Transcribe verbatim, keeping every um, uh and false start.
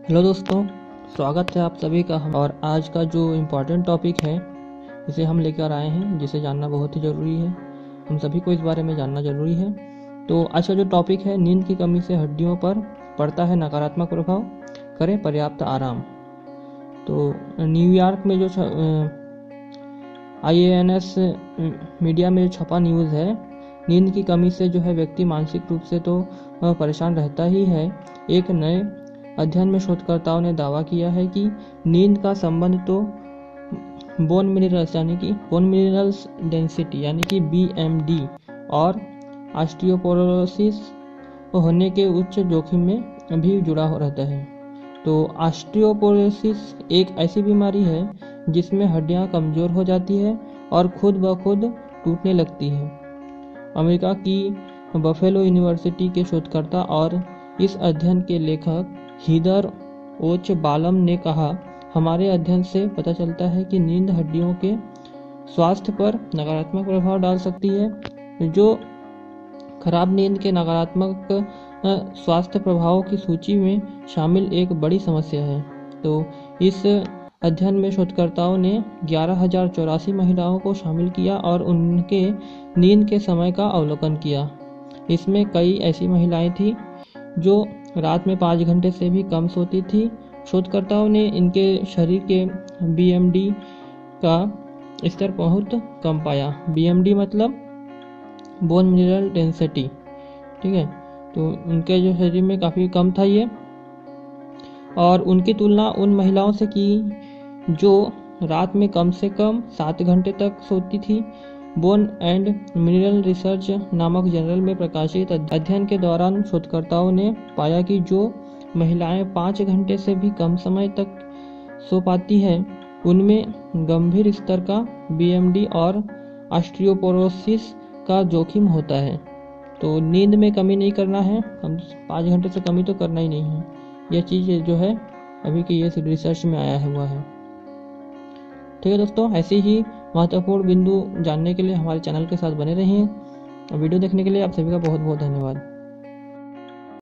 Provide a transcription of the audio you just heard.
Hello दोस्तों, स्वागत है आप सभी का। और आज का जो इम्पोर्टेंट टॉपिक है इसे हम लेकर आए हैं, जिसे जानना बहुत ही ज़रूरी है। हम सभी को इस बारे में जानना ज़रूरी है। तो आज का जो टॉपिक है, नींद की कमी से हड्डियों पर पड़ता है नकारात्मक प्रभाव, करें पर्याप्त आराम। तो न्यूयॉर्क में जो I A N S media में जो छपा न्यूज़ है, नींद की कमी से जो है व्यक्ति मानसिक रूप से तो परेशान रहता ही है। एक नए अध्ययन में शोधकर्ताओं ने दावा किया है कि नींद का संबंध तो बोन मिनरल्स यानी कि बोन मिनरल्स डेंसिटी यानी कि बी एम डी और ऑस्टियोपोरोसिस होने के उच्च जोखिम में भी जुड़ा हो रहता है। तो ऑस्टियोपोरोसिस एक ऐसी बीमारी है जिसमें हड्डियां कमज़ोर हो जाती है और खुद ब खुद टूटने लगती है। अमेरिका की बफेलो यूनिवर्सिटी के शोधकर्ता और इस अध्ययन के लेखक हीदर ओच बालम ने कहा, हमारे अध्ययन से पता चलता है कि नींद हड्डियों के स्वास्थ्य पर नकारात्मक प्रभाव डाल सकती है। जो खराब नींद के नकारात्मक स्वास्थ्य प्रभावों की सूची में शामिल एक बड़ी समस्या है। तो इस अध्ययन में शोधकर्ताओं ने ग्यारह हजार चौरासी महिलाओं को शामिल किया और उनके नींद के समय का अवलोकन किया। इसमें कई ऐसी महिलाएं थीं जो रात में पाँच घंटे से भी कम सोती थी। शोधकर्ताओं ने इनके शरीर के बी एम डी का स्तर बहुत कम पाया। बी एम डी मतलब बोन मिनरल डेंसिटी, ठीक है। तो उनके जो शरीर में काफ़ी कम था ये, और उनकी तुलना उन महिलाओं से की जो रात में कम से कम सात घंटे तक सोती थी। बोन एंड मिनरल रिसर्च नामक जर्नल में प्रकाशित अध्ययन के दौरान शोधकर्ताओं ने पाया कि जो महिलाएं पाँच घंटे से भी कम समय तक सो पाती हैं, उनमें गंभीर स्तर का बी एम डी और ऑस्टियोपोरोसिस का जोखिम होता है। तो नींद में कमी नहीं करना है, हम पाँच घंटे से कमी तो करना ही नहीं है। यह चीज़ जो है अभी की ये रिसर्च में आया हुआ है। ठीक है दोस्तों, ऐसे ही महत्वपूर्ण बिंदु जानने के लिए हमारे चैनल के साथ बने रहें। वीडियो देखने के लिए आप सभी का बहुत बहुत धन्यवाद।